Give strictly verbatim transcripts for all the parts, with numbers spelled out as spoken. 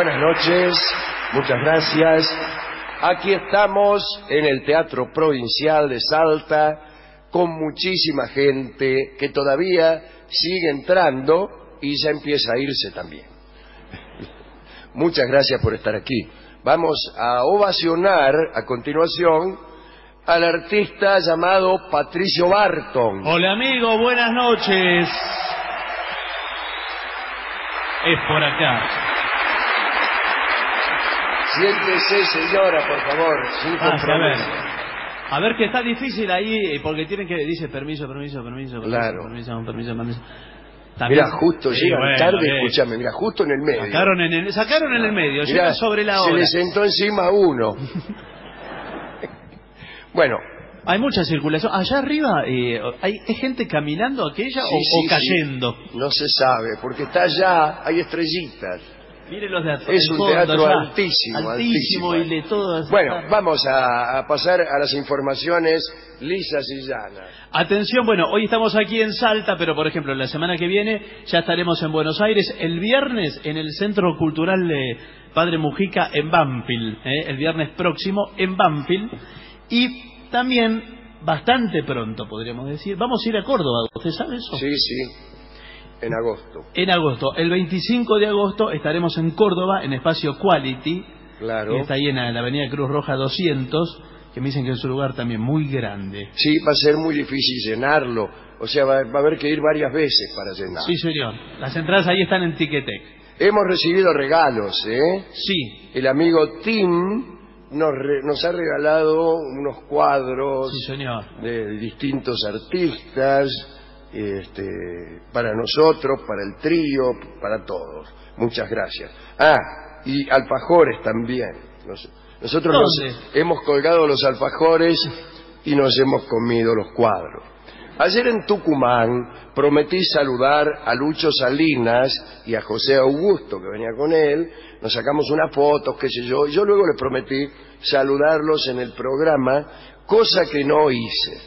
Buenas noches, muchas gracias. Aquí estamos en el Teatro Provincial de Salta con muchísima gente que todavía sigue entrando y ya empieza a irse también. Muchas gracias por estar aquí. Vamos a ovacionar a continuación al artista llamado Patricio Barton. Hola amigo, buenas noches. Es por acá. Siéntese, señora, por favor, sin compromiso. Ah, a ver. A ver, que está difícil ahí, porque tienen que... Dice permiso, permiso, permiso, permiso, claro. permiso, permiso, permiso. También... Mira, justo sí, llegan bueno, tarde, eh. escúchame, mira, justo en el medio. Sacaron en el, sacaron en el medio, Mirá, llega sobre la hora. Se le sentó encima a uno. Bueno. Hay mucha circulación. Allá arriba, eh, ¿hay, ¿hay gente caminando aquella sí, o, sí, o cayendo? Sí. No se sabe, porque está allá, hay estrellitas. Miren los de atrás. Es un fondo, teatro allá. altísimo, altísimo. altísimo. Y de todo. Bueno, vamos a, a pasar a las informaciones lisas y llanas. Atención, bueno, hoy estamos aquí en Salta, pero por ejemplo, la semana que viene ya estaremos en Buenos Aires. El viernes en el Centro Cultural de Padre Mujica en Banfield. ¿eh? El viernes próximo en Banfield. Y también, bastante pronto, podríamos decir, vamos a ir a Córdoba. ¿Usted sabe eso? Sí, sí. En agosto. En agosto. El veinticinco de agosto estaremos en Córdoba, en Espacio Quality. Claro. Que está ahí en la avenida Cruz Roja doscientos, que me dicen que es un lugar también muy grande. Sí, va a ser muy difícil llenarlo. O sea, va, va a haber que ir varias veces para llenar. Sí, señor. Las entradas ahí están en Ticketek. Hemos recibido regalos, ¿eh? Sí. El amigo Tim nos, re, nos ha regalado unos cuadros sí, señor. de distintos artistas, este, para nosotros, para el trío, para todos. Muchas gracias. Ah, y alfajores también. Nos, nosotros nos hemos colgado los alfajores y nos hemos comido los cuadros. Ayer en Tucumán prometí saludar a Lucho Salinas y a José Augusto, que venía con él. Nos sacamos unas fotos, qué sé yo. Y yo luego les prometí saludarlos en el programa, cosa que no hice.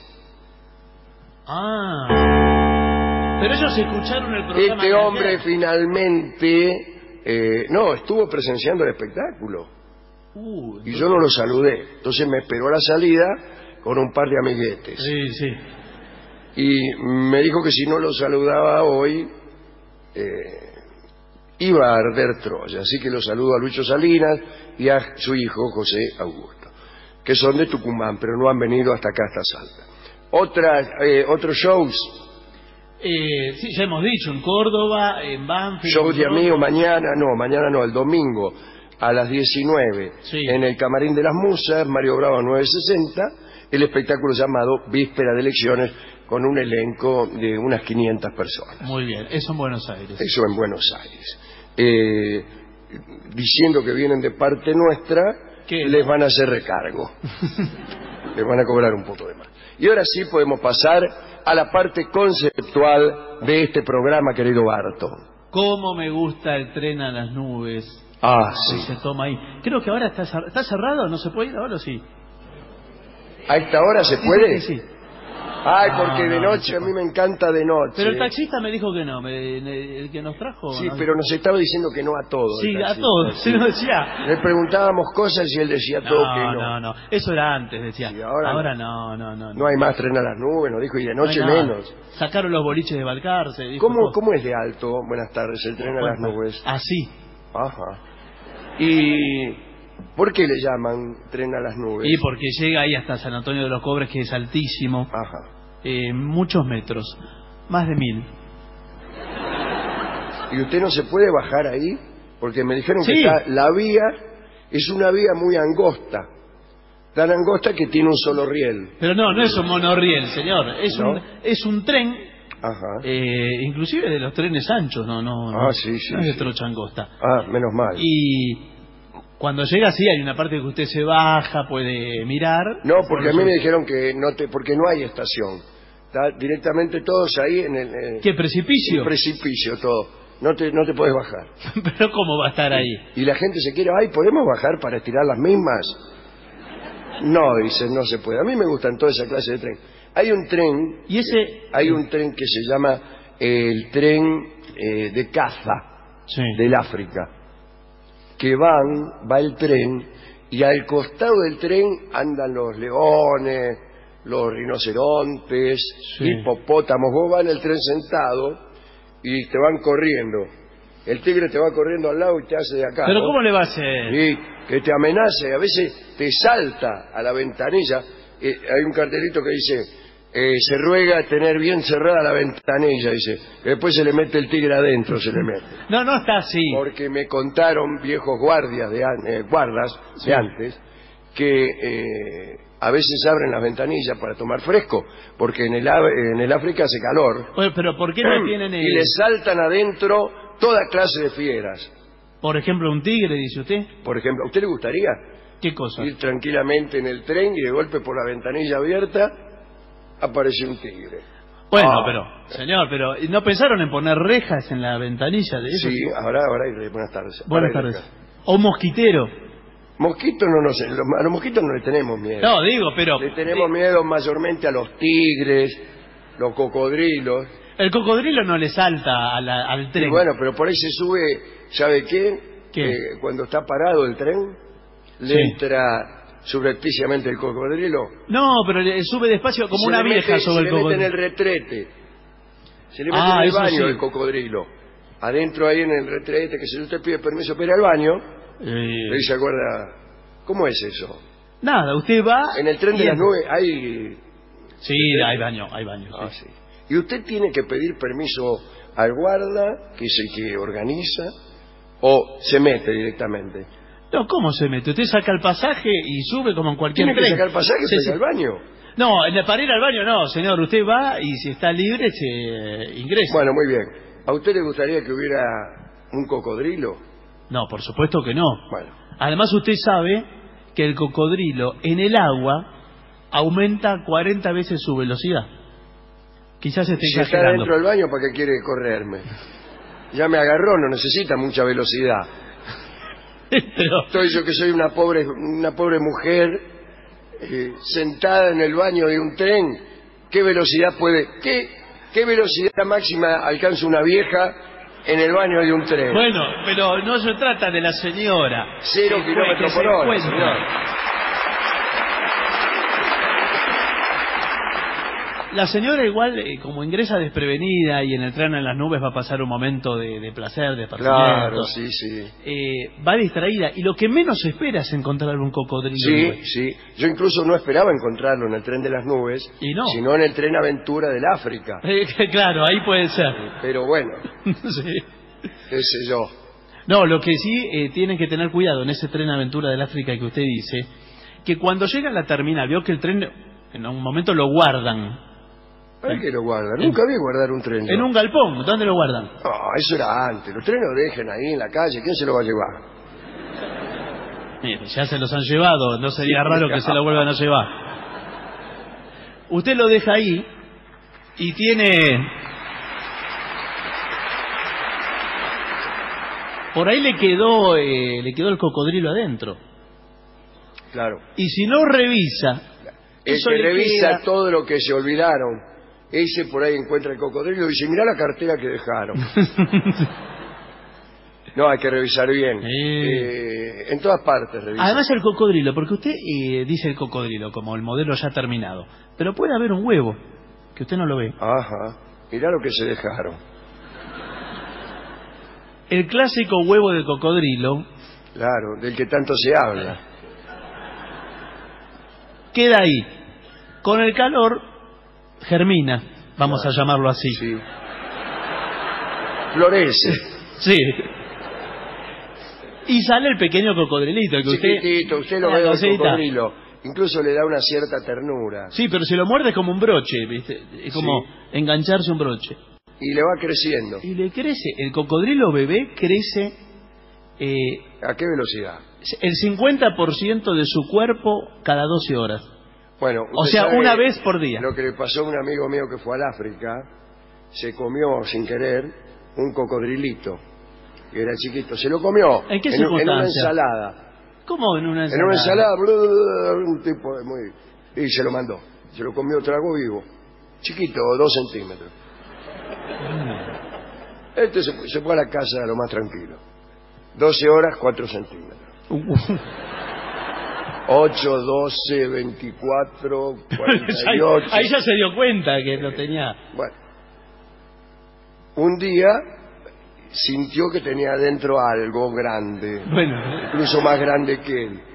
Ah. Pero ellos escucharon el programa. Este hombre finalmente, eh, no, estuvo presenciando el espectáculo. Uh, y yo no lo saludé. Entonces me esperó a la salida con un par de amiguetes. Sí, sí. Y me dijo que si no lo saludaba hoy, eh, iba a arder Troya. Así que lo saludo a Lucho Salinas y a su hijo José Augusto, que son de Tucumán, pero no han venido hasta acá, hasta Salta. Otras, eh, otros shows. Eh, sí, ya hemos dicho, en Córdoba, en Banfield. Shows de amigos mañana, no, mañana no, el domingo a las diecinueve, sí. En el Camarín de las Musas, Mario Bravo nueve sesenta, el espectáculo llamado Víspera de Elecciones, con un elenco de unas quinientas personas. Muy bien, eso en Buenos Aires. Eso en Buenos Aires. Eh, diciendo que vienen de parte nuestra, ¿qué? Les van a hacer recargo. Les van a cobrar un poco de más. Y ahora sí podemos pasar a la parte conceptual de este programa, querido Barton. ¿Cómo me gusta el tren a las nubes? Ah, sí. Se toma ahí. Creo que ahora está, está cerrado, ¿no se puede ir ahora o sí? ¿A esta hora se puede? Sí, sí. Ay, porque no, de no, noche no a mí me encanta de noche. Pero el taxista me dijo que no, me, el que nos trajo... Sí, ¿no? pero nos estaba diciendo que no a todos. Sí, a todos, se nos decía. Le preguntábamos cosas y él decía no, todo que no. No, no, eso era antes, decía. Sí, ahora ahora no. No, no, no. No hay más tren a las nubes, nos dijo, y de noche no menos. Sacaron los boliches de Balcarce. Dijo, ¿Cómo, ¿Cómo es de alto? Buenas tardes, el tren a las nubes. Así. Ajá. ¿Y por qué le llaman tren a las nubes? Y porque llega ahí hasta San Antonio de los Cobres, que es altísimo. Ajá. Eh, muchos metros, más de mil. ¿Y usted no se puede bajar ahí? Porque me dijeron sí. que está, la vía es una vía muy angosta, tan angosta que tiene un solo riel. Pero no, no es un monorriel, señor, es, ¿No? un, es un tren, Ajá. Eh, inclusive de los trenes anchos, no, no, ah, no, sí, sí, no es de sí. trocha angosta. Ah, menos mal. Y cuando llega, sí, hay una parte que usted se baja, puede mirar. No, porque a mí eso... me dijeron que no te, porque no hay estación. Está directamente todos ahí en el... En ¿Qué, precipicio? El precipicio, todo. No te, no te puedes bajar. Pero ¿cómo va a estar ahí? Y la gente se quiere, ay, ¿podemos bajar para estirar las mismas? No, dicen, no se puede. A mí me gustan toda esa clase de tren. Hay un tren... ¿Y ese...? Eh, hay un tren que se llama eh, el tren eh, de caza sí. del África, que van, va el tren, y al costado del tren andan los leones, los rinocerontes, sí. hipopótamos. Vos vas en el tren sentado y te van corriendo. El tigre te va corriendo al lado y te hace de acá. ¿Pero ¿no? cómo le va a hacer? Y que te amenace, a veces te salta a la ventanilla. Eh, hay un cartelito que dice, eh, se ruega tener bien cerrada la ventanilla, dice. Después se le mete el tigre adentro, se le mete. No, no está así. Porque me contaron viejos guardias de an- eh, guardas Sí. de antes que eh, a veces abren las ventanillas para tomar fresco, porque en el, ave- en el África hace calor. Oye, pero ¿por qué no tienen Y el... le saltan adentro toda clase de fieras. Por ejemplo, un tigre, dice usted? Por ejemplo, ¿a usted le gustaría ¿Qué cosa? ir tranquilamente en el tren y de golpe por la ventanilla abierta aparece un tigre? Bueno, Ah. pero, señor, pero ¿no pensaron en poner rejas en la ventanilla de eso? Sí, ahora, ahora hay- buenas tardes. Buenas Ahora hay tardes. rejas. O un mosquitero. Mosquitos no nos, los- a los mosquitos no le tenemos miedo. No, digo, pero... Le tenemos miedo mayormente a los tigres, los cocodrilos. El cocodrilo no le salta a la- al Y tren. bueno, pero por ahí se sube, ¿sabe qué? ¿Qué? Eh, cuando está parado el tren, le Sí. entra subrepticiamente el cocodrilo. No, pero le sube despacio como Se una le vieja mete- sobre el Se le mete en el cocodrilo. retrete. Se le mete Ah, en el eso baño sí. el cocodrilo. Adentro ahí en el retrete, que si usted pide permiso para ir al baño, Eh, ahí se acuerda. ¿Cómo es eso? Nada, usted va... En el tren de y- las nubes hay... Sí, hay baño, hay baño. Ah, sí. sí. Y usted tiene que pedir permiso al guarda, que es el que organiza, o se mete directamente. No, ¿cómo se mete? Usted saca el pasaje y sube como en cualquier Tiene que tren. sacar pasaje Sí, para sí. ir al baño. No, en- para ir al baño no, señor. Usted va y si está libre se eh, ingresa. Bueno, muy bien. ¿A usted le gustaría que hubiera un cocodrilo? No, por supuesto que no. Bueno, Además usted sabe que el cocodrilo en el agua aumenta cuarenta veces su velocidad. Quizás esté si está exagerando. dentro del baño, ¿para qué quiere correrme? Ya me agarró, no necesita mucha velocidad. Pero, Estoy yo que soy una pobre, una pobre mujer eh, sentada en el baño de un tren. ¿Qué velocidad puede, qué, qué velocidad máxima alcanza una vieja en el baño de un tren? bueno, pero no se trata de la señora. Cero Que kilómetros se por hora, encuentra. señor. La señora igual, eh, como ingresa desprevenida y en el tren en las nubes va a pasar un momento de, de placer, de esparcimiento. Claro, sí, sí. Eh, va distraída y lo que menos espera es encontrar un cocodrilo. Sí, nuevo. sí. Yo incluso no esperaba encontrarlo en el tren de las nubes, Y no. sino en el tren Aventura del África. Eh, claro, ahí puede ser. Pero bueno, Sí. qué sé yo. No, lo que sí eh, tienen que tener cuidado en ese tren aventura del África que usted dice, que cuando llega a la terminal, vio que el tren en un momento lo guardan ¿Para qué lo guardan? Nunca vi guardar un tren. yo. en un galpón. ¿Dónde lo guardan? Ah, eso era antes. Los trenes lo dejen ahí en la calle. ¿Quién se lo va a llevar? Mire, ya se los han llevado, no sería raro que se lo vuelvan a llevar. Usted lo deja ahí y tiene... Por ahí le quedó, eh, le quedó el cocodrilo adentro. Claro. Y si no revisa... El eso que le revisa queda- todo lo que se olvidaron, ese por ahí encuentra el cocodrilo y dice, mirá la cartera que dejaron. No, hay que revisar bien. Sí. Eh, en todas partes revisa. Además el cocodrilo, porque usted eh, dice el cocodrilo como el modelo ya terminado, pero puede haber un huevo que usted no lo ve. Ajá. Mirá lo que se dejaron. El clásico huevo de cocodrilo Claro, del que tanto se habla. queda ahí. Con el calor germina, vamos Claro. a llamarlo así. Sí. Florece. Sí. Y sale el pequeño cocodrilito que usted... Chiquitito, usted lo Una ve al cosita. cocodrilo. Incluso le da una cierta ternura. Sí, pero si lo muerde es como un broche, ¿viste? Es como Sí. engancharse un broche. Y le va creciendo. Y le crece. El cocodrilo bebé crece eh, ¿A qué velocidad? el cincuenta por ciento de su cuerpo cada doce horas. Bueno, O usted sea, sabe una vez por día. Lo que le pasó a un amigo mío que fue al África, se comió sin querer un cocodrilito, que era chiquito. Se lo comió ¿En qué un- en una circunstancia? ensalada. ¿Cómo en una ensalada? En una ensalada, blu- un tipo de muy... Y se lo mandó. Se lo comió trago vivo. Chiquito, dos centímetros. Este se, se fue a la casa a lo más tranquilo. doce horas, cuatro centímetros. ocho, doce, veinticuatro, cuarenta y ocho. Ahí ya se dio cuenta que lo tenía. Bueno, un día sintió que tenía adentro algo grande, Bueno, incluso más grande que él.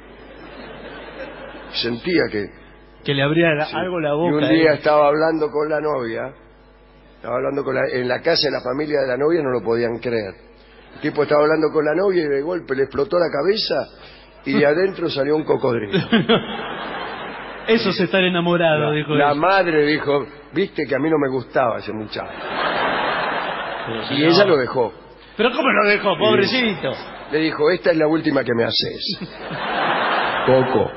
Sentía que... que le abría la- sí. algo la Y boca. un día eh. estaba hablando con la novia, estaba hablando con la, en la casa de la familia de la novia, no lo podían creer. El tipo estaba hablando con la novia y de golpe le explotó la cabeza y de adentro salió un cocodrilo. Eso es estar enamorado, La, dijo la él. madre dijo, viste que a mí no me gustaba ese muchacho. Pero, Y señor, ella lo dejó. ¿Pero cómo lo dejó, pobrecito? Le dijo, esta es la última que me haces. Coco.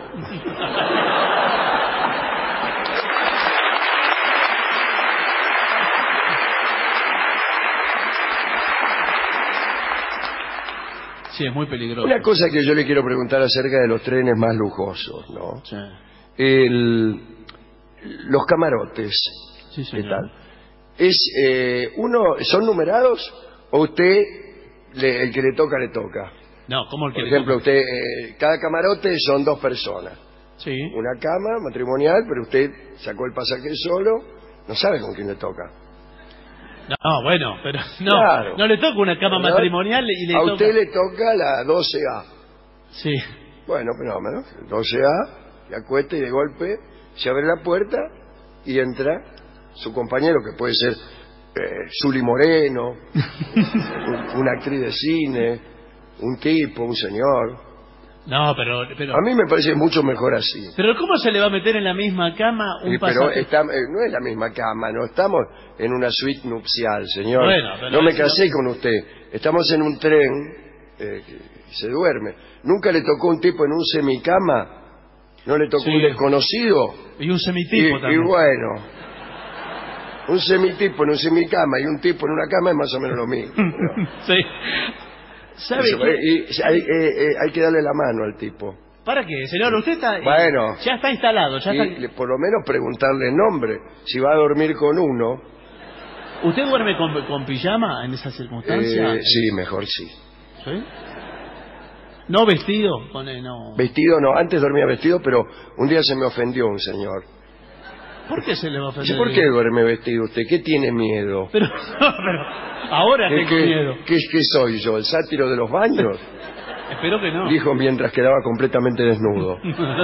Sí, es muy peligroso. Una cosa que yo le quiero preguntar acerca de los trenes más lujosos, ¿no? Sí, El, los camarotes, sí, ¿qué señor. tal? Es, eh, uno, ¿son numerados o usted, le- el que le toca, le toca? No, ¿cómo el que Por le ejemplo, toca? usted, eh, cada camarote son dos personas. Sí. Una cama matrimonial, pero usted sacó el pasaje solo, no sabe con quién le toca. No, bueno, pero no, Claro. no le toca una cama ¿Verdad? matrimonial y le A toca... usted le toca la doce A. Sí. Bueno, fenómeno. doce A, le acuesta y de golpe se abre la puerta y entra su compañero, que puede ser eh, Zuli Moreno, un- una actriz de cine, un tipo, un señor. No, pero... pero... A mí me parece mucho mejor así. Pero ¿cómo se le va a meter en la misma cama un Eh, pero pasaje? está- eh, no es la misma cama, no estamos en una suite nupcial, señor. Bueno, pero no me eso- casé con usted. Estamos en un tren eh, que se duerme. ¿Nunca le tocó un tipo en un semicama? ¿No le tocó Sí. un desconocido? Y un Y, semitipo y también. bueno, un semitipo en un semicama y un tipo en una cama es más o menos lo mismo. ¿no? Sí. ¿Sabe Eso, qué? y hay, eh, eh, hay que darle la mano al tipo. ¿Para qué, señor? Usted está... eh, Bueno. Ya está instalado, ya Y está... le- por lo menos preguntarle el nombre. Si va a dormir con uno, ¿Usted duerme con, con pijama en esas circunstancias? eh, sí, mejor sí. ¿Sí? ¿No vestido? Pone, no. Vestido no, antes dormía vestido, pero un día se me ofendió un señor. ¿Por qué se le va a ofender? Dice, ¿por qué duerme vestido usted? ¿Qué tiene miedo? Pero, pero ahora ¿Qué, tengo qué- miedo. qué- qué soy yo, el sátiro de los baños? Espero que no. Dijo mientras quedaba completamente desnudo.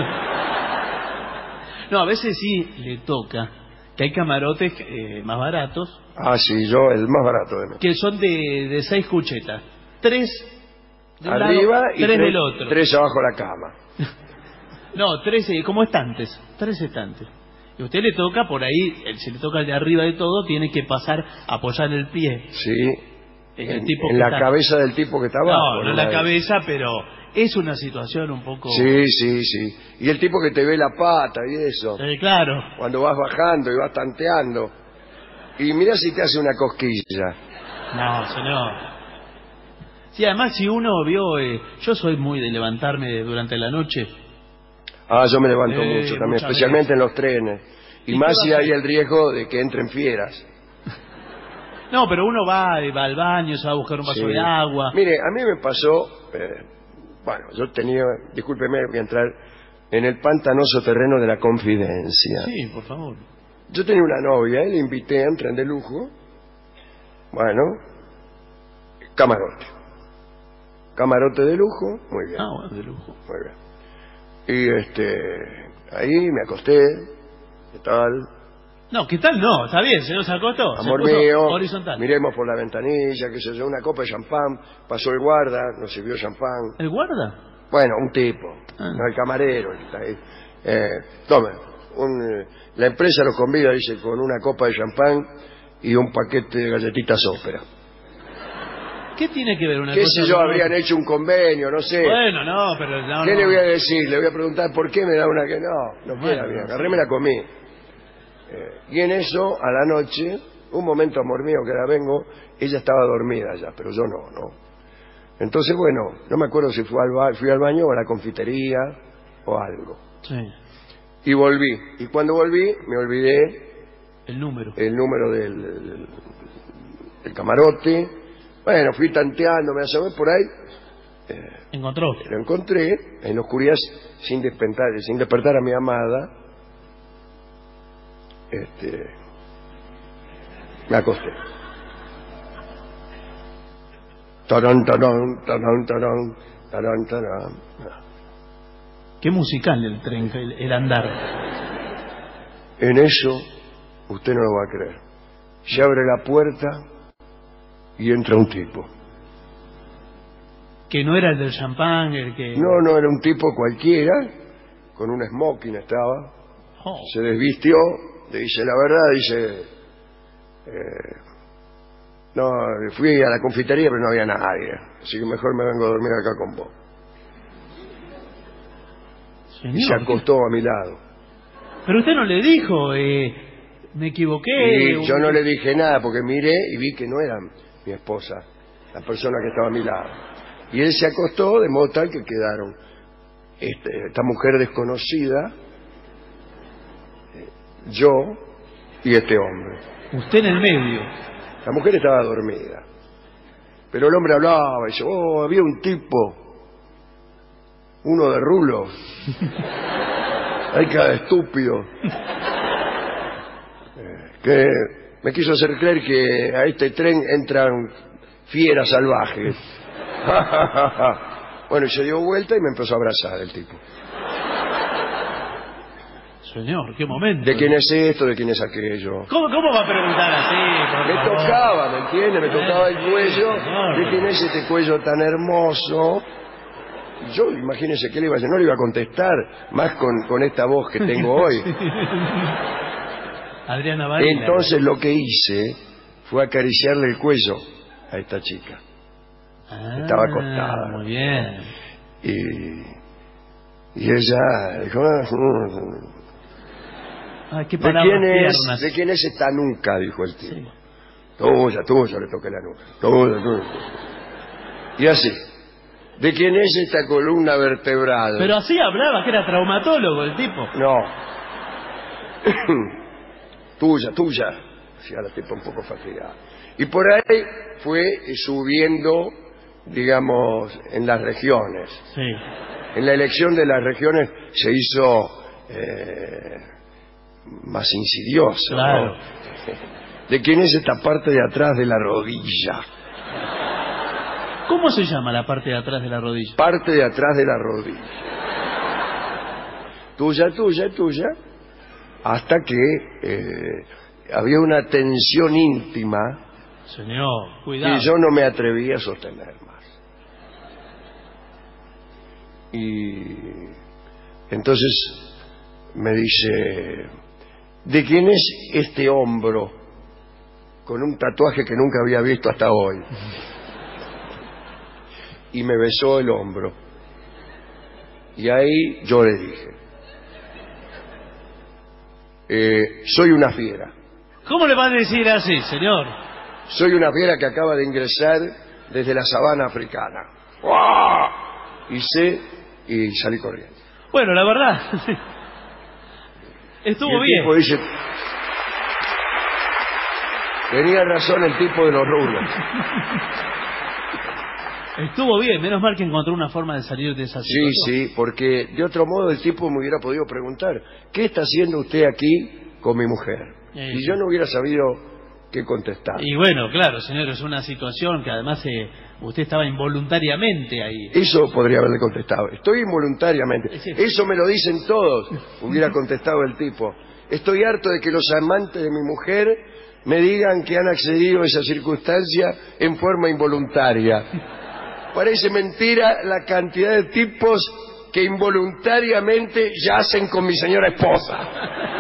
No, a veces sí le toca, que hay camarotes eh, más baratos, Ah, sí, yo, el más barato de mí. que son de, de seis cuchetas. Tres de un Arriba lado, y tres tres, del otro. tres abajo la cama. No, tres eh, como estantes, tres estantes. Y a usted le toca por ahí, el- si le toca el de arriba de todo, tiene que pasar a apoyar el pie. Sí, En el en, tipo en que la está- cabeza del tipo que está abajo. No, no en la de- cabeza, pero es una situación un poco... Sí, sí, sí. Y el tipo que te ve la pata y eso. Eh, claro. Cuando vas bajando y vas tanteando. Y mira si te hace una cosquilla. No, señor. Sí, además si uno vio... eh, yo soy muy de levantarme durante la noche. Ah, yo me levanto Eh, mucho también, muchas especialmente en los trenes. Y, ¿Y más qué si va a hay hacer? el riesgo de que entren fieras. No, pero uno va, eh, va al baño, se va a buscar un vaso Sí. de agua. Mire, a mí me pasó, eh, bueno, yo tenía, discúlpeme, voy a entrar en el pantanoso terreno de la confidencia. Sí, por favor. Yo tenía una novia y le invité a un tren de lujo. Bueno, camarote. Camarote de lujo, muy bien, Ah, bueno, de lujo. muy bien. Y este, ahí me acosté, ¿qué tal? No, ¿qué tal? No, está bien, señor, se acostó. se Amor puso mío, horizontal. miremos por la ventanilla, qué sé yo, una copa de champán, pasó el guarda, nos sirvió champán. ¿El guarda? Bueno, un tipo, Ah. no el camarero, el que está ahí. Eh, tome, un, eh, la empresa los convida, dice, con una copa de champán y un paquete de galletitas ópera. ¿Qué tiene que ver una ¿Qué cosa sé yo? con Habrían otra? hecho un convenio, no sé. Bueno, no, pero... No, ¿Qué no. le voy a decir? Le voy a preguntar por qué me da una que no, no Bueno, queda bien. no, Agarré, me la comí. Eh, y en eso, a la noche, un momento, amor mío, que la vengo, ella estaba dormida ya, pero yo no, no. Entonces, bueno, no me acuerdo si fui al, ba- fui al baño o a la confitería o algo. Sí, Y volví. Y cuando volví, me olvidé el número. el número del, del, del camarote. Bueno, fui tanteando, me asomé por ahí eh, ¿Encontró? lo encontré en la oscuridad, sin despertar, sin despertar a mi amada. Este, me acosté. Tarán, tarán, tarán, tarán, tarán, tarán. Qué musical el tren, el, el andar. En eso, usted no lo va a creer. Se abre la puerta y entra un tipo. Que no era el del champán, el que... No, no, era un tipo cualquiera, con un smoking estaba. Oh. Se desvistió, le dice la verdad, dice... Eh, no, fui a la confitería pero no había nadie, así que mejor me vengo a dormir acá con vos. Señor, y se acostó a mi lado. Pero usted no le dijo, eh, me equivoqué. Y yo no le dije nada porque miré y vi que no era mi esposa, la persona que estaba a mi lado. Y él se acostó de modo tal que quedaron este, esta mujer desconocida, yo y este hombre. Usted en el medio. La mujer estaba dormida, pero el hombre hablaba y dice, oh, había un tipo, uno de rulo, hay cada estúpido, eh, que me quiso hacer creer que a este tren entran fieras salvajes. Bueno, y se dio vuelta y me empezó a abrazar el tipo. Señor, qué momento. ¿De quién es esto? ¿De quién es aquello? ¿Cómo, cómo va a preguntar así? Me favor? tocaba, ¿me entiende? Me tocaba el cuello. Señor. ¿De quién es este cuello tan hermoso? Yo, imagínese, ¿qué le iba a decir? No le iba a contestar, más con, con esta voz que tengo hoy. Adriana Varela. Entonces lo que hice fue acariciarle el cuello a esta chica. Ah, Estaba acostada. Muy bien. Y, y ella dijo, ah, Ah, qué ¿de palabras quién es, tiernas. ¿de quién es esta nuca? Dijo el tipo. Sí. Tuya, tuya, le toqué la nuca. Tuya, tuya. Y así. ¿De quién es esta columna vertebral? Pero así hablaba, que era traumatólogo el tipo. No. Tuya, tuya. Decía la tipa un poco fatigada. Y por ahí fue subiendo, digamos, en las regiones. Sí. En la elección de las regiones se hizo eh, más insidiosa. Claro. ¿No? ¿De quién es esta parte de atrás de la rodilla? ¿Cómo se llama la parte de atrás de la rodilla? Parte de atrás de la rodilla. Tuya, tuya, tuya. Hasta que eh, había una tensión íntima. Señor, cuidado. Que yo no me atreví a sostener más. Y entonces me dice, ¿de quién es este hombro con un tatuaje que nunca había visto hasta hoy? Y me besó el hombro. Y ahí yo le dije, eh, soy una fiera. ¿Cómo le va a decir así, señor? Soy una fiera que acaba de ingresar desde la sabana africana. ¡Uah! Hice y salí corriendo. Bueno, la verdad, estuvo y el bien. tipo dice, tenía razón el tipo de los rulos. Estuvo bien, menos mal que encontró una forma de salir de esa Sí, situación. sí, porque de otro modo el tipo me hubiera podido preguntar, ¿qué está haciendo usted aquí con mi mujer? Eh, Y yo no hubiera sabido qué contestar. Y bueno, claro, señor, es una situación que además eh, usted estaba involuntariamente ahí. Eso podría haberle contestado. Estoy involuntariamente. Sí. Eso me lo dicen todos, hubiera contestado el tipo. Estoy harto de que los amantes de mi mujer me digan que han accedido a esa circunstancia en forma involuntaria. Parece mentira la cantidad de tipos que involuntariamente yacen con mi señora esposa.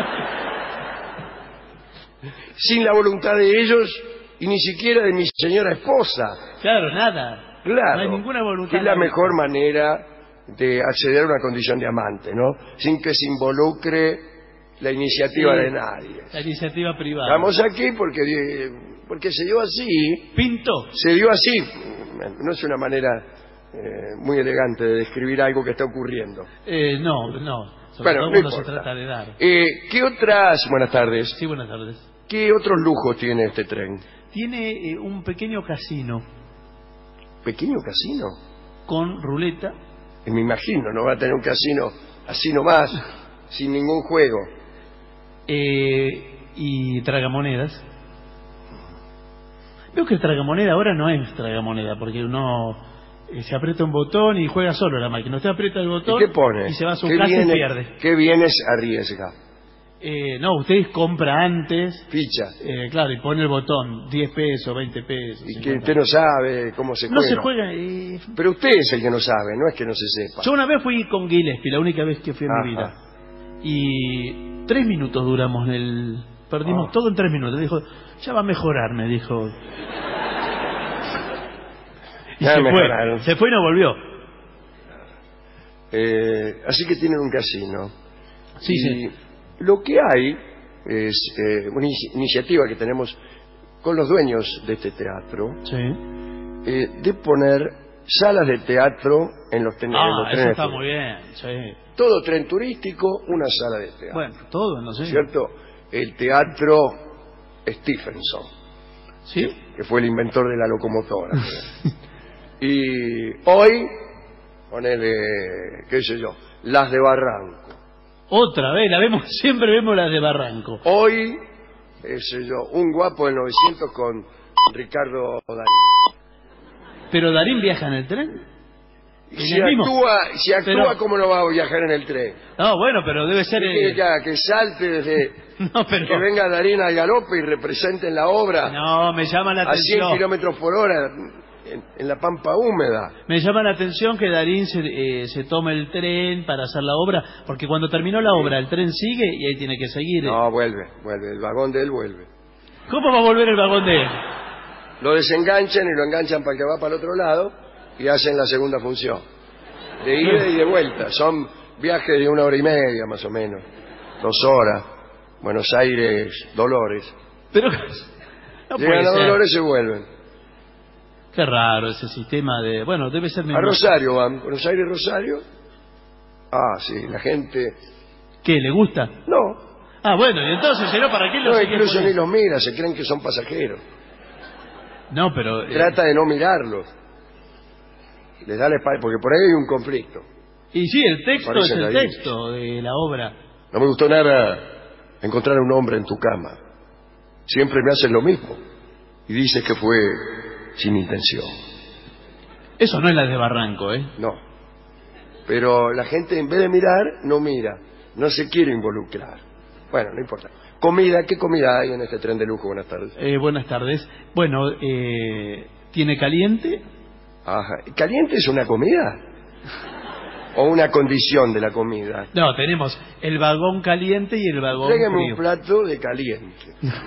Sin la voluntad de ellos y ni siquiera de mi señora esposa. Claro, nada. Claro. No hay ninguna voluntad. Que es la mejor manera de acceder a una condición de amante, ¿no? Sin que se involucre la iniciativa Sí, de nadie. La iniciativa privada. Estamos aquí porque, eh, porque se dio así. Pintó. Se dio así. No es una manera eh, muy elegante de describir algo que está ocurriendo. Eh, no, no. Sobre Bueno, todo no cuando se importa. trata de dar. Eh, ¿Qué otras, buenas tardes, Sí, buenas tardes. qué otros lujos tiene este tren? Tiene eh, un pequeño casino. ¿Pequeño casino? con ruleta. Y me imagino, no va a tener un casino así nomás, sin ningún juego. Eh, y tragamonedas. Veo que el tragamoneda ahora no es tragamoneda, porque uno eh, se aprieta un botón y juega solo la máquina. Usted aprieta el botón ¿Y qué pone? y se va a su ¿Qué casa viene, y pierde. ¿Qué bienes arriesga? Eh, no, usted compra antes. Ficha. Eh, claro, y pone el botón, diez pesos, veinte pesos. Y que cincuenta. usted no sabe cómo se No juega. se juega. Eh... Pero usted es el que no sabe, no es que no se sepa. Yo una vez fui con Gillespie, la única vez que fui en Ajá. mi vida. Y tres minutos duramos en el... Perdimos Oh. todo en tres minutos. Dijo, ya va a mejorar, me dijo. Y Ya se mejoraron. fue. Se fue y no volvió. Eh, así que tienen un casino. Sí, y sí. Lo que hay es eh, una in- iniciativa que tenemos con los dueños de este teatro, Sí. eh, de poner salas de teatro en los, ten- en Ah, los eso trenes. está turísticos. muy bien. Sí. Todo tren turístico, una sala de teatro. Bueno, todo, no sé. ¿Cierto? El teatro Stephenson, ¿Sí? que fue el inventor de la locomotora. Y hoy, ponele, qué sé yo, las de Barranco. Otra vez, la vemos, siempre vemos las de Barranco. Hoy, qué sé yo, un guapo del novecientos con Ricardo Darín. ¿Pero Darín viaja en el tren? ¿En Si el mismo? actúa, si actúa Pero- ¿cómo no va a viajar en el tren? No, bueno, pero debe ser... Que, eh, ya, que salte desde... No, pero... Que venga Darín al galope y represente en la obra No, me llama la a cien atención. kilómetros por hora en, en la pampa húmeda. Me llama la atención que Darín se, eh, se tome el tren para hacer la obra, porque cuando terminó la obra el tren sigue y ahí tiene que seguir. No, vuelve, vuelve, el vagón de él vuelve. ¿Cómo va a volver el vagón de él? Lo desenganchan y lo enganchan para el que va para el otro lado y hacen la segunda función. De ida y de vuelta. Son viajes de una hora y media más o menos. Dos horas. Buenos Aires, Dolores. Pero no puede Llegan a ser. Dolores y se vuelven. Qué raro ese sistema de... Bueno, debe ser... A mismo- Rosario van. Buenos Aires, Rosario. Ah, sí, la gente... ¿Qué, le gusta? No, Ah, bueno, y entonces, si no, ¿para qué lo no sigue incluso ni poniendo? los mira, se creen que son pasajeros. No, pero... eh, Trata de no mirarlos. Les da la espalda, porque por ahí hay un conflicto. Y sí, el texto Parece es el la texto de la obra. No me gustó nada encontrar a un hombre en tu cama. Siempre me haces lo mismo. Y dices que fue sin intención. Eso no es la de Barranco, ¿eh? No. Pero la gente en vez de mirar, no mira. No se quiere involucrar. Bueno, no importa. Comida, ¿qué comida hay en este tren de lujo? Buenas tardes. Eh, buenas tardes. Bueno, eh, ¿tiene caliente? Ajá. ¿Caliente es una comida? ¿O una condición de la comida? No, tenemos el vagón caliente y el vagón Tráigame frío. un plato de caliente.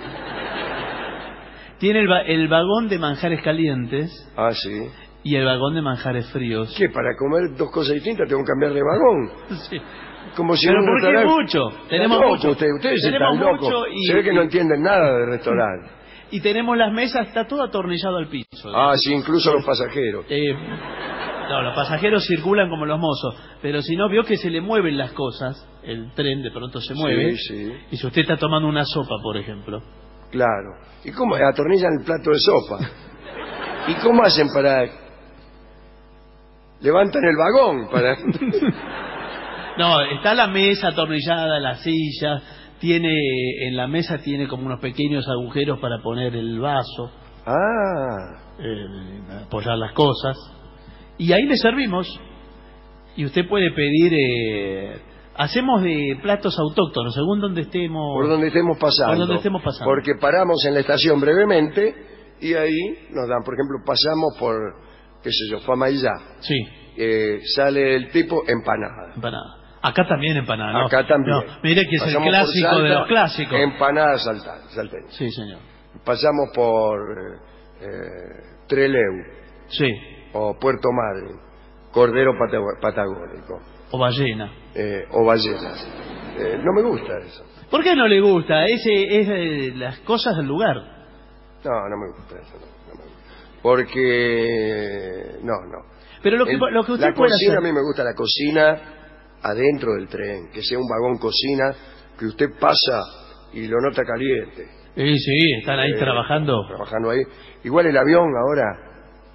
Tiene el, va- el vagón de manjares calientes Ah, sí. y el vagón de manjares fríos. ¿Qué? ¿Para comer dos cosas distintas tengo que cambiar de vagón? Sí. Como si Pero en un ¿por qué restaurante- mucho? Tenemos Está loco mucho. usted, ustedes Tenemos están locos. mucho y- Se ve que no entienden nada de restaurante. Y tenemos las mesas, está todo atornillado al piso. Ah, sí, incluso los pasajeros. Eh, no, los pasajeros circulan como los mozos, pero si no vio que se le mueven las cosas, el tren de pronto se mueve. Sí, sí. Y si usted está tomando una sopa, por ejemplo, Claro. ¿Y cómo? Atornillan el plato de sopa. ¿Y cómo hacen para...? Levantan el vagón para... no, está la mesa atornillada, la silla, tiene en la mesa tiene como unos pequeños agujeros para poner el vaso, Ah, eh, apoyar las cosas, y ahí le servimos. Y usted puede pedir, eh, hacemos de platos autóctonos, según donde estemos. por donde estemos pasando. Por donde estemos pasando. Porque paramos en la estación brevemente y ahí nos dan, por ejemplo, pasamos por, qué sé yo, Famaillá. Sí, Eh, sale el tipo empanada. empanada. Acá también empanada, ¿no? Acá también. No, mire que es Pasamos el por clásico Salta, de los clásicos. Empanada salta- saltense. Sí, señor. Pasamos por eh, eh, Trelew Sí, o Puerto Madryn, Cordero pata- Patagónico o ballena. eh, o ballenas. Eh, no me gusta eso. ¿Por qué no le gusta? Ese es eh, las cosas del lugar. No, no me gusta eso. No, no me gusta. Porque... No, no. Pero lo que, El- lo que usted la puede cocina, hacer... a mí me gusta la cocina adentro del tren, que sea un vagón cocina que usted pasa y lo nota caliente. Sí, sí, están ahí Eh, trabajando. Trabajando ahí. Igual el avión ahora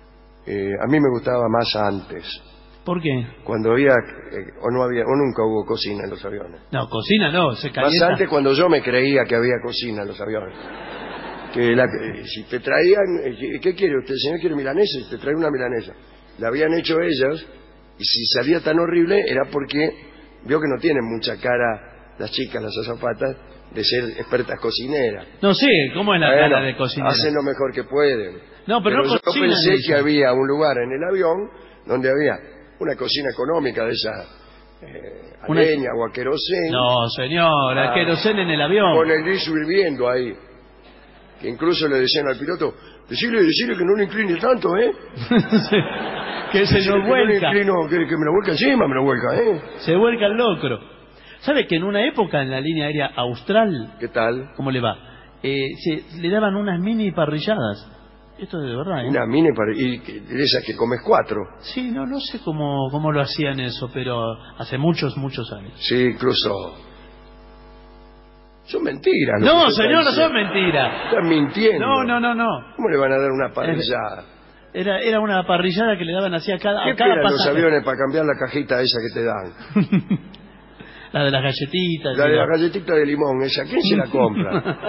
eh, a mí me gustaba más antes. ¿Por qué? Cuando había, eh, o no había, o nunca hubo cocina en los aviones. No, cocina no, se calienta. Más antes cuando yo me creía que había cocina en los aviones. Que la, eh, si te traían, eh, ¿qué quiere usted? El señor quiere milanesa, y te trae una milanesa. La habían hecho ellas, y si salía tan horrible era porque vio que no tienen mucha cara las chicas, las azafatas, de ser expertas cocineras. No sé, ¿cómo es la Bueno, cara de cocinera? hacen lo mejor que pueden. No, pero, pero no yo cocinan pensé eso. que había un lugar en el avión donde había una cocina económica de esa eh, a Una... leña o a querosén. No, señor, a ah, querosén en el avión. Con el guiso hirviendo ahí. Que incluso le decían al piloto, decirle, decirle que no le incline tanto, ¿eh? Sí, que se decirle nos que vuelca. No le inclino, que, que me lo vuelca encima, me lo vuelca, ¿eh? Se vuelca el locro. ¿Sabe que en una época en la línea aérea austral, ¿Qué tal? ¿cómo le va? Eh, se, le daban unas mini parrilladas. Esto es de verdad, ¿eh? Una mini para, y de esas que comes cuatro. Sí, no, no sé cómo, cómo lo hacían eso, pero hace muchos, muchos años. Sí, incluso... Son mentiras. No, señor, no son mentiras. Están mintiendo. No, no, no, no. ¿Cómo le van a dar una parrillada? Era, era una parrillada que le daban así a cada, ¿Qué a cada esperan los pasaje. aviones para cambiar la cajita esa que te dan? La de las galletitas. La de la... la galletita de limón, esa. ¿Quién se la compra?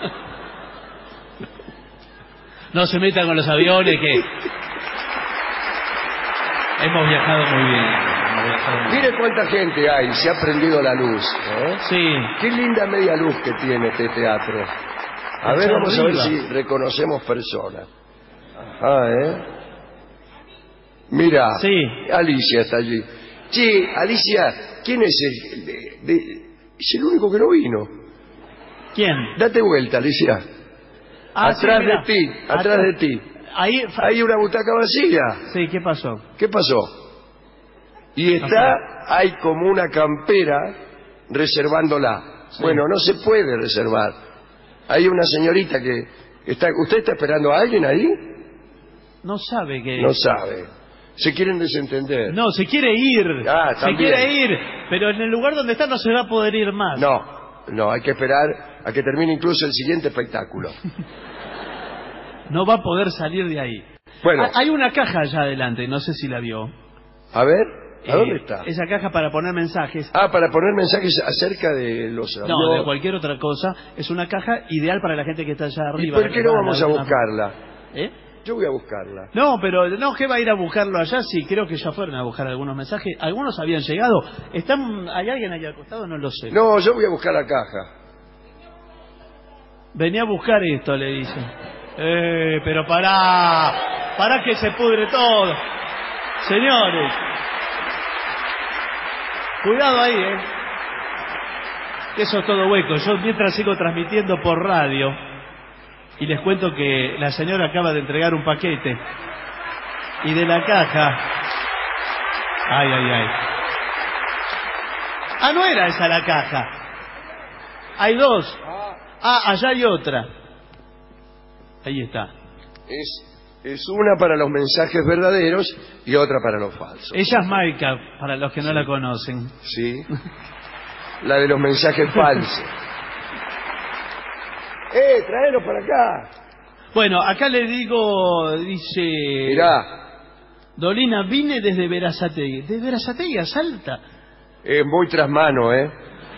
No se metan con los aviones que... Hemos viajado muy bien. Hemos viajado muy Mire bien. cuánta gente hay, se ha prendido la luz. ¿eh? Sí. Qué linda media luz que tiene este teatro. A ver, vamos a ver si reconocemos personas. Ajá, ¿eh? Mira, Sí. Alicia está allí. Che, Alicia, ¿quién es el...? De, de- es el único que no vino. ¿Quién? Date vuelta, Alicia. Ah, sí, atrás mirá. de ti, atrás de ti. Ahí... Hay una butaca vacía. Sí, ¿qué pasó? ¿Qué pasó? Y está, hay como una campera reservándola. Sí. Bueno, no se puede reservar. Hay una señorita que está... ¿Usted está esperando a alguien ahí? No sabe que... No sabe. Se quieren desentender. No, se quiere ir. Ah, se también. quiere ir. Pero en el lugar donde está no se va a poder ir más. No, no, hay que esperar a que termine incluso el siguiente espectáculo. No va a poder salir de ahí. Bueno. Ha- Hay una caja allá adelante, no sé si la vio. A ver, ¿a Eh, dónde está? Esa caja para poner mensajes. Ah, para poner mensajes acerca de los No, aviones. de cualquier otra cosa. Es una caja ideal para la gente que está allá ¿Y arriba. por la qué que no va vamos la a última- buscarla? ¿Eh? Yo voy a buscarla. No, pero no, ¿qué va a ir a buscarlo allá? Sí, creo que ya fueron a buscar algunos mensajes. Algunos habían llegado. ¿Están, ¿Hay alguien ahí al costado? No lo sé. No, yo voy a buscar la caja. Venía a buscar esto, le dicen. Eh, pero pará. Pará que se pudre todo. Señores. Cuidado ahí, eh. Que eso es todo hueco. Yo mientras sigo transmitiendo por radio. Y les cuento que la señora acaba de entregar un paquete. Y de la caja... Ay, ay, ay. Ah, no era esa la caja. Hay dos. Ah, allá hay otra. Ahí está. Es, es una para los mensajes verdaderos y otra para los falsos. Ella es Maika, para los que no la conocen. Sí. La de los mensajes falsos. ¡Eh, tráelo para acá! Bueno, acá le digo, dice... Mirá, Dolina, vine desde Verazategui. ¿De Verazategui a Salta? es muy trasmano, ¿eh?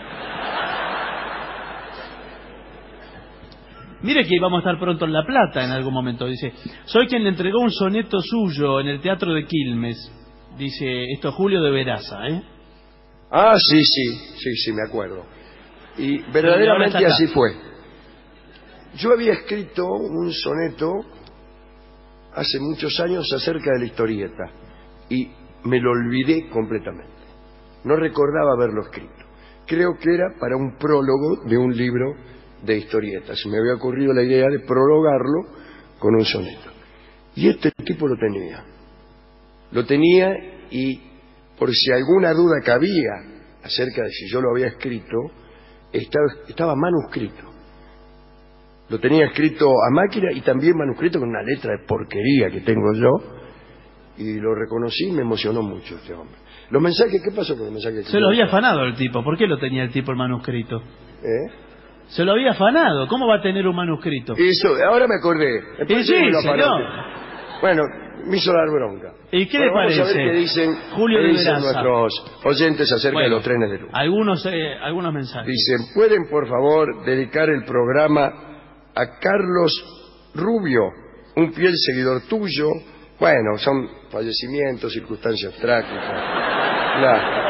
Mire que íbamos a estar pronto en La Plata en algún momento. Dice, soy quien le entregó un soneto suyo en el Teatro de Quilmes. Dice, esto es Julio de Veraza, ¿eh? Ah, sí, sí, sí, sí, me acuerdo. Y ahora verdaderamente está acá. así fue. Yo había escrito un soneto hace muchos años acerca de la historieta y me lo olvidé completamente. No recordaba haberlo escrito. Creo que era para un prólogo de un libro de historietas. Me había ocurrido la idea de prologarlo con un soneto. Y este tipo lo tenía. Lo tenía y por si alguna duda cabía acerca de si yo lo había escrito, estaba, estaba manuscrito. Lo tenía escrito a máquina y también manuscrito con una letra de porquería que tengo yo. Y lo reconocí y me emocionó mucho este hombre. Los mensajes, ¿qué pasó con los mensajes? Se lo había afanado el tipo. ¿Por qué lo tenía el tipo el manuscrito? ¿Eh? Se lo había afanado. ¿Cómo va a tener un manuscrito? Eso, ahora me acordé. Y sí, me lo afanó. señor. Bueno, me hizo dar bronca. ¿Y qué Bueno, le parece? Vamos a ver qué dicen, Julio qué de dicen Veraza. nuestros oyentes acerca Bueno, de los trenes de luz. Algunos, eh, algunos mensajes. Dicen, ¿pueden por favor dedicar el programa a Carlos Rubio, un fiel seguidor tuyo? Bueno, son fallecimientos, circunstancias trágicas. Claro.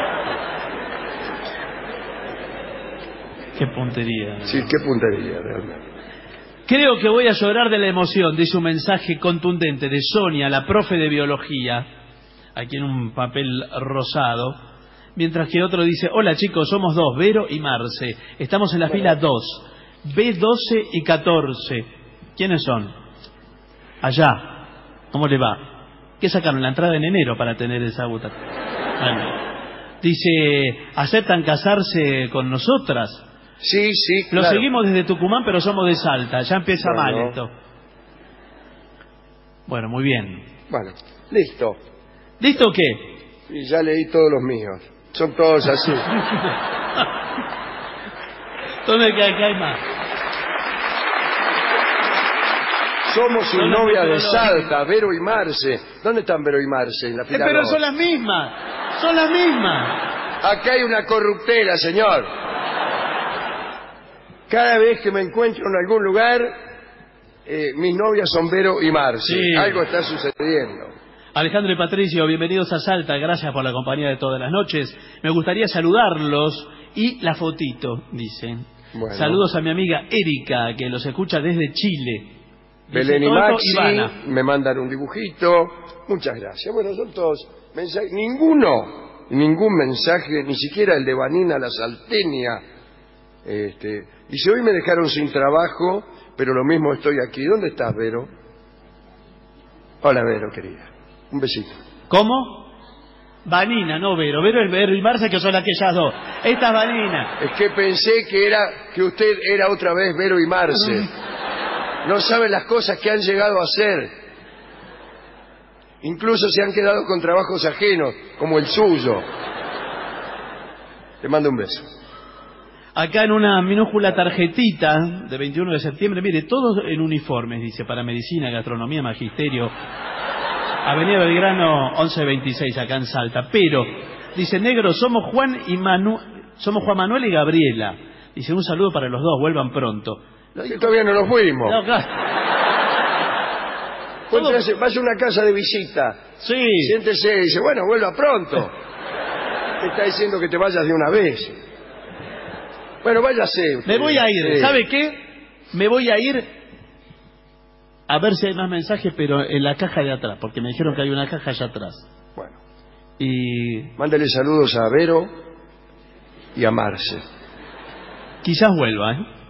Qué puntería. Sí, qué puntería, realmente. Creo que voy a llorar de la emoción, dice un mensaje contundente de Sonia, la profe de biología, aquí en un papel rosado, mientras que otro dice, hola chicos, somos dos, Vero y Marce, estamos en la fila dos, B doce y catorce. ¿Quiénes son? Allá. ¿Cómo le va? ¿Qué sacaron? La entrada en enero para tener esa butaca. Bueno. Dice, ¿aceptan casarse con nosotras? Sí, sí, Lo claro. seguimos desde Tucumán, pero somos de Salta. Ya empieza Bueno. mal esto. Bueno, muy bien. Bueno, listo. ¿Listo o qué? Y ya leí todos los míos. Son todos así. ¿Dónde que hay más? Somos sus Son los novias de meteorólogos. Salta, Vero y Marce. ¿Dónde están Vero y Marce? En la Eh, fila pero dos. son las mismas. Son las mismas. Acá hay una corruptela, señor. Cada vez que me encuentro en algún lugar, eh, mis novias son Vero y Marce. Sí. Algo está sucediendo. Alejandro y Patricio, bienvenidos a Salta. Gracias por la compañía de todas las noches. Me gustaría saludarlos y la fotito, dicen. Bueno. Saludos a mi amiga Erika, que los escucha desde Chile. Belén y Dice, Toto, Maxi Ivana. me mandan un dibujito. Muchas gracias. Bueno, son todos mensajes. Ninguno, ningún mensaje, ni siquiera el de Vanina la Salteña. Este, dice, hoy me dejaron sin trabajo, pero lo mismo estoy aquí. ¿Dónde estás, Vero? Hola, Vero, querida. Un besito. ¿Cómo? Vanina, no Vero. Vero es Vero y Marce, que son aquellas dos. Esta es Vanina. Es que pensé que era que usted era otra vez Vero y Marce. No sabe las cosas que han llegado a hacer. Incluso se han quedado con trabajos ajenos, como el suyo. Te mando un beso. Acá en una minúscula tarjetita de veintiuno de septiembre, mire, todos en uniformes, dice, para medicina, gastronomía, magisterio, Avenida Belgrano once veintiséis, acá en Salta. Pero, dice, negro, somos Juan y Manu... somos Juan Manuel y Gabriela. Dice, un saludo para los dos, vuelvan pronto. Lo Que dijo- todavía no nos fuimos. No, claro. Todo- Entonces, vaya a una casa de visita. Sí. Siéntese y dice, bueno, vuelva pronto. Te está diciendo que te vayas de una vez. Bueno, váyase. usted. Me voy a ir. Sí. ¿Sabe qué? Me voy a ir a ver si hay más mensajes, pero en la caja de atrás, porque me dijeron que hay una caja allá atrás. Bueno, Y mándale saludos a Vero y a Marce. quizás vuelva, ¿eh?